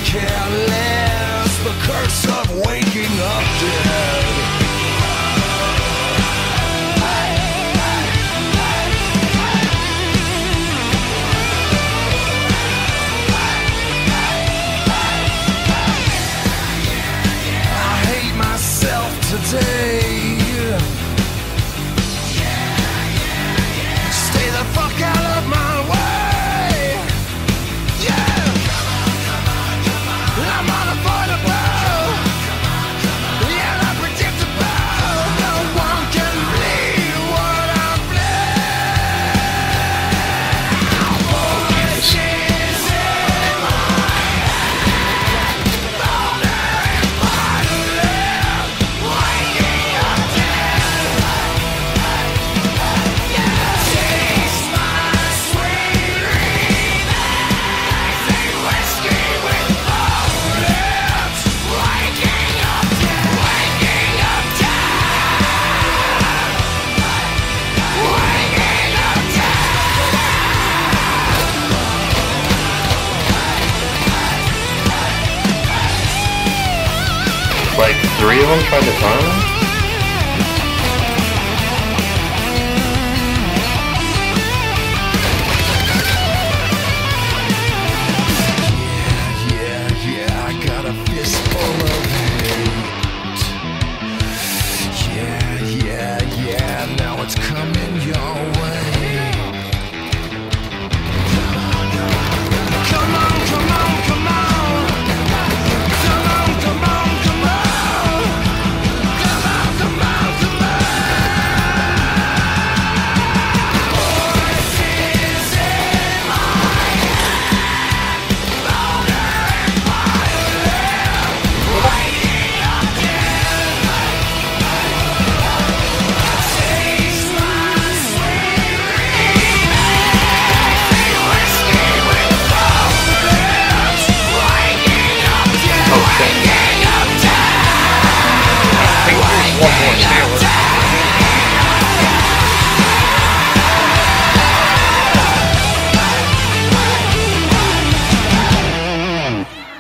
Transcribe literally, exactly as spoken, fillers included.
careless, the curse of waking up dead. I hate myself today. Stay the fuck out of my way. Yeah, I'm unavoidable. Yeah, I'm predictable. No one can bleed what I bleed. Voices in my head, boundary violent, waking up dead. Taste my sweet remix, whiskey with bullets, waking up dead, waking up dead, waking up Like three of them tried to climb him? Yeah, yeah, I got a fistful of hate. Yeah, yeah, yeah, now it's coming your way. Come on, come on, come on. Come on, come on, come on. Come on, come on, come on. Voices in my head, louder and violent, waking up dead. Taste my sweet remix, whiskey with bullets, waking up dead, Oh, shit. waking up dead. I think there's one more.